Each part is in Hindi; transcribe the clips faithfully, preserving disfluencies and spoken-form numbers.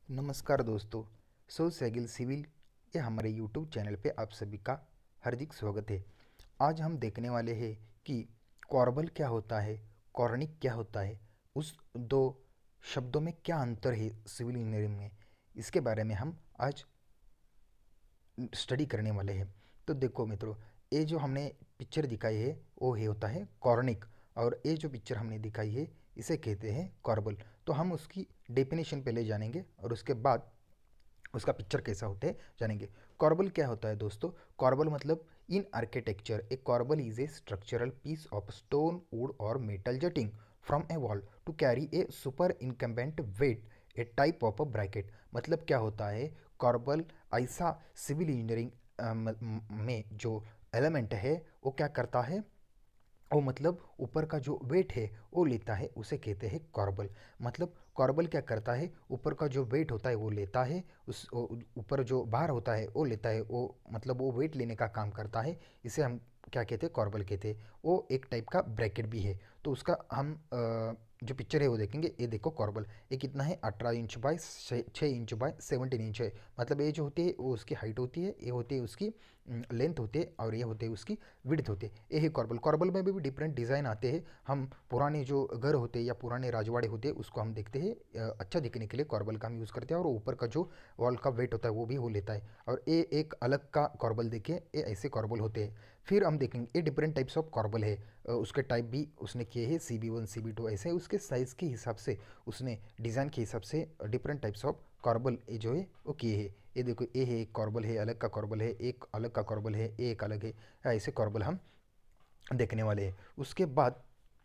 नमस्कार दोस्तों। सो सैगिल सिविल ये हमारे यूट्यूब चैनल पे आप सभी का हार्दिक स्वागत है। आज हम देखने वाले हैं कि कॉर्बल क्या होता है, कॉर्निक क्या होता है, उस दो शब्दों में क्या अंतर है सिविल इंजीनियरिंग में, इसके बारे में हम आज स्टडी करने वाले हैं। तो देखो मित्रों, ये जो हमने पिक्चर दिखाई है वो है होता है कॉर्निक, और ये जो पिक्चर हमने दिखाई है इसे कहते हैं कॉर्बल। तो हम उसकी डेफिनेशन पहले जानेंगे और उसके बाद उसका पिक्चर कैसा होता है जानेंगे। कॉर्बल क्या होता है दोस्तों? कॉर्बल मतलब in architecture a corbel is a structural piece of stone, wood और metal jutting from a wall to carry a superincumbent weight, a type of a bracket. मतलब क्या होता है कॉर्बल? ऐसा सिविल इंजीनियरिंग में जो एलिमेंट है वो क्या करता है, वो मतलब ऊपर का जो वेट है वो लेता है, उसे कहते हैं कॉर्बल। मतलब कॉर्बल क्या करता है, ऊपर का जो वेट होता है वो लेता है, उस ऊपर जो भार होता है वो लेता है, वो मतलब वो वेट लेने का काम करता है। इसे हम क्या कहते हैं, कॉर्बल कहते हैं। वो एक टाइप का ब्रैकेट भी है। तो उसका हम अ, जो पिक्चर है वो देखेंगे। ये देखो कॉर्बल, ये कितना है, अठारह इंच बाय छः इंच बाय सेवनटीन इंच है। मतलब ये जो होती है वो उसकी हाइट होती है, ये होती है उसकी लेंथ होती है, और ये होते हैं उसकी विड्थ होते हैं। ये है कॉर्बल। कॉर्बल में भी, भी डिफरेंट डिज़ाइन आते हैं। हम पुराने जो घर होते हैं या पुराने राजवाड़े होते हैं उसको हम देखते हैं, अ, अच्छा दिखने के लिए कॉर्बल का हम यूज़ करते हैं, और ऊपर का जो वॉल का वेट होता है वो भी वो लेता है। और ये एक अलग का कॉर्बल देखिए, ये ऐसे कॉर्बल होते हैं। फिर हम देखेंगे ये डिफरेंट टाइप्स ऑफ कॉर्बल है, अ, उसके टाइप भी उसने किए हैं, C B one C B two ऐसे उसके साइज़ के हिसाब से, उसने डिज़ाइन के हिसाब से डिफरेंट टाइप्स ऑफ कॉर्बल ये जो है वो किए हैं। ये देखो, ये है एक कॉर्बल है, अलग का कॉर्बल है, एक अलग का कॉर्बल है, ये एक अलग है। ऐसे कॉर्बल हम देखने वाले हैं। उसके बाद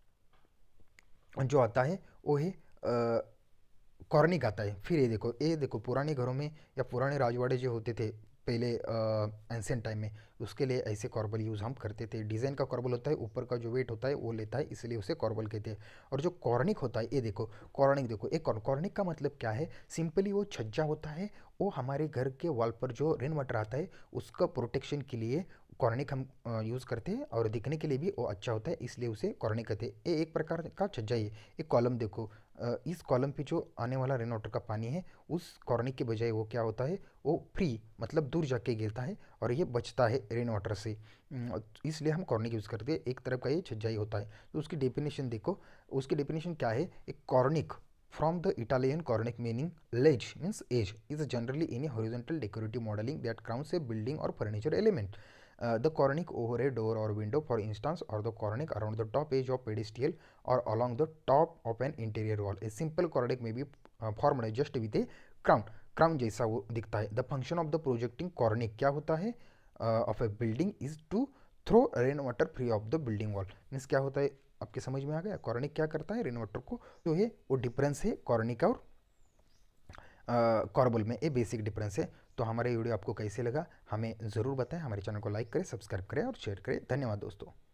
जो आता है वो है कॉर्निक आता है। फिर ये देखो, ये देखो पुराने घरों में या पुराने राजवाड़े जो होते थे पहले एंशियंट टाइम में, उसके लिए ऐसे कॉर्बल यूज़ हम करते थे। डिज़ाइन का कॉर्बल होता है, ऊपर का जो वेट होता है वो लेता है, इसलिए उसे कॉर्बल कहते हैं। और जो कॉर्निक होता है, ये देखो कॉर्निक, देखो एक कॉर्निक का मतलब क्या है, सिंपली वो छज्जा होता है, वो हमारे घर के वॉल पर जो रेन वाटर आता है उसका प्रोटेक्शन के लिए कॉर्निक हम यूज़ करते हैं, और दिखने के लिए भी वो अच्छा होता है, इसलिए उसे कॉर्निक कहते हैं। ये एक प्रकार का छज्जा ही है। एक कॉलम देखो, अ, इस कॉलम पे जो आने वाला रेन वाटर का पानी है उस कॉर्निक के बजाय वो क्या होता है, वो फ्री मतलब दूर जाके गिरता है, और ये बचता है रेन वाटर से। अम, इसलिए हम कॉर्निक यूज़ करते हैं। एक तरफ का ये छज्जा ही होता है। तो उसकी डेफिनेशन देखो, उसकी डेफिनेशन क्या है, एक cornice from the Italian cornice meaning ledge means edge is generally in a horizontal decorative moulding that crowns a building or furniture element. Uh, the cornice over a door or window, for instance, or the cornice around the top edge of pedestal or along the top of an interior wall. A simple cornice may be uh, formed just with a crown. Crown जैसा वो दिखता है। The function of the projecting cornice क्या होता है of a building is to throw rain water free of the building wall. Means क्या होता है, आपके समझ में आ गया? कॉर्निक क्या करता है, रेन वाटर को जो है वो डिफरेंस है कॉर्निक और कॉर्बल में, ये बेसिक डिफरेंस है। तो हमारा वीडियो आपको कैसे लगा हमें ज़रूर बताएं। हमारे चैनल को लाइक करें, सब्सक्राइब करें और शेयर करें। धन्यवाद दोस्तों।